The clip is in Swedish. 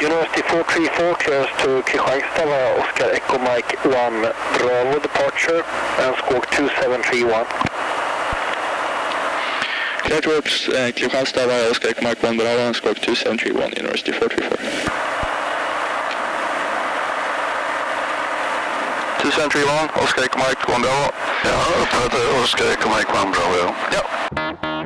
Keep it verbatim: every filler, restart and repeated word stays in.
University four three four, clearance to Kristianstad via Oscar Echo Mike one Bravo departure and squawk two seven three one. Clear to Ops, uh, Kristianstad via Oscar Echo Mike one Bravo and squawk two seven three one, University four three four. two seven three one, Oscar Echo Mike one Bravo. Ja, uppfattar Oscar Echo Mike one Bravo, ja. Ja.